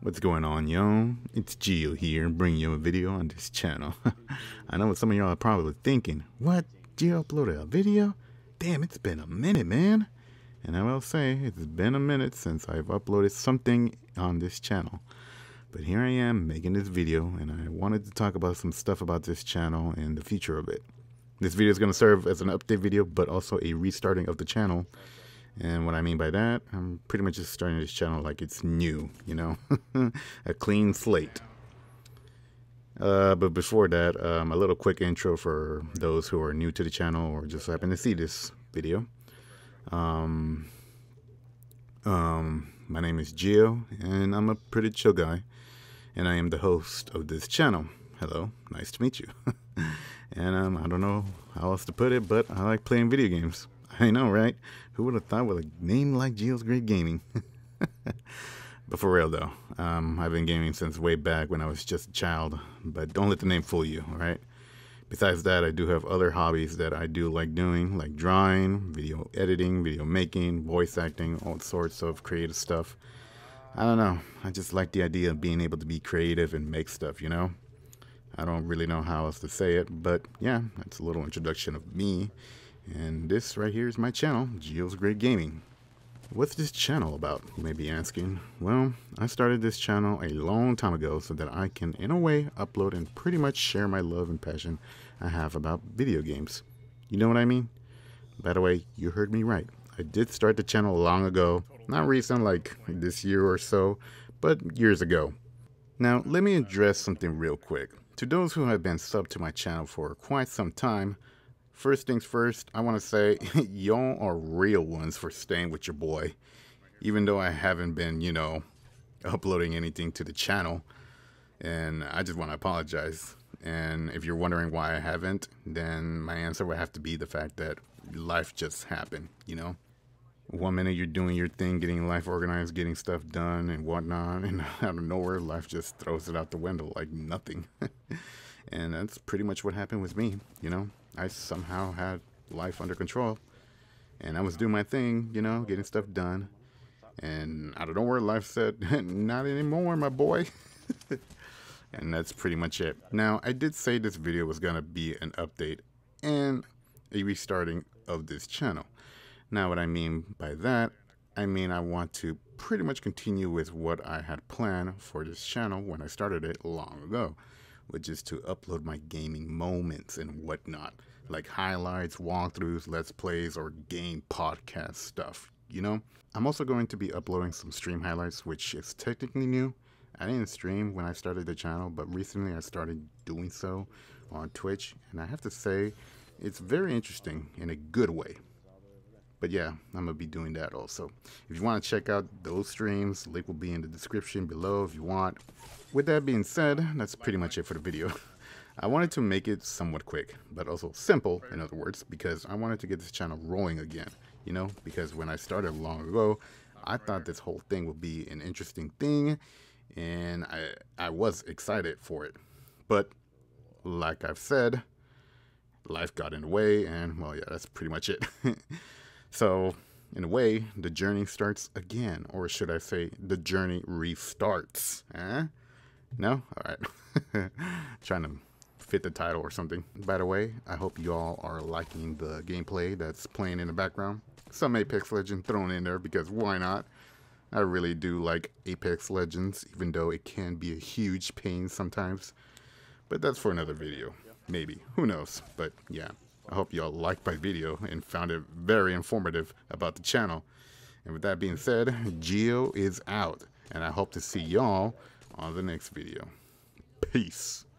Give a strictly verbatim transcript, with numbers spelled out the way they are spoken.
What's going on, yo? It's Gio here, bringing you a video on this channel. I know what some of y'all are probably thinking. What? Gio uploaded a video? Damn, it's been a minute, man. And I will say, it's been a minute since I've uploaded something on this channel. But here I am making this video, and I wanted to talk about some stuff about this channel and the future of it. This video is going to serve as an update video, but also a restarting of the channel. And what I mean by that, I'm pretty much just starting this channel like it's new, you know, a clean slate. Uh, but before that, um, a little quick intro for those who are new to the channel or just happen to see this video. Um, um, my name is Gio, and I'm a pretty chill guy, and I am the host of this channel. Hello, nice to meet you. And um, I don't know how else to put it, but I like playing video games. I know, right? Who would have thought with a name like Gio's Great Gaming? But for real, though, um, I've been gaming since way back when I was just a child. But don't let the name fool you, all right? Besides that, I do have other hobbies that I do like doing, like drawing, video editing, video making, voice acting, all sorts of creative stuff. I don't know. I just like the idea of being able to be creative and make stuff, you know? I don't really know how else to say it, but yeah, that's a little introduction of me. And this right here is my channel, Gio's Great Gaming. What's this channel about, you may be asking? Well, I started this channel a long time ago so that I can, in a way, upload and pretty much share my love and passion I have about video games. You know what I mean? By the way, you heard me right. I did start the channel long ago. Not recent, like this year or so, but years ago. Now, let me address something real quick. To those who have been subbed to my channel for quite some time, first things first, I want to say, y'all are real ones for staying with your boy. Even though I haven't been, you know, uploading anything to the channel. And I just want to apologize. And if you're wondering why I haven't, then my answer would have to be the fact that life just happened, you know. One minute you're doing your thing, getting life organized, getting stuff done and whatnot. And out of nowhere, life just throws it out the window like nothing. And that's pretty much what happened with me, you know. I somehow had life under control, and I was doing my thing, you know, getting stuff done. And out of nowhere, life said, not anymore, my boy. And that's pretty much it. Now, I did say this video was going to be an update and a restarting of this channel. Now, what I mean by that, I mean I want to pretty much continue with what I had planned for this channel when I started it long ago, which is to upload my gaming moments and whatnot, like highlights, walkthroughs, let's plays, or game podcast stuff, you know? I'm also going to be uploading some stream highlights, which is technically new. I didn't stream when I started the channel, but recently I started doing so on Twitch, and I have to say, it's very interesting in a good way. But yeah, I'm going to be doing that also. If you want to check out those streams, link will be in the description below if you want. With that being said, that's pretty much it for the video. I wanted to make it somewhat quick, but also simple, in other words, because I wanted to get this channel rolling again, you know, because when I started long ago, I thought this whole thing would be an interesting thing, and I, I was excited for it. But like I've said, life got in the way, and well, yeah, that's pretty much it. So, in a way, the journey starts again, or should I say, the journey restarts. Eh? No? All right. Trying to fit the title or something. By the way, I hope you all are liking the gameplay that's playing in the background. Some Apex Legends thrown in there because why not? I really do like Apex Legends, even though it can be a huge pain sometimes. But that's for another video. Maybe. Who knows? But yeah. I hope y'all liked my video and found it very informative about the channel. And with that being said, Gio is out. And I hope to see y'all on the next video. Peace.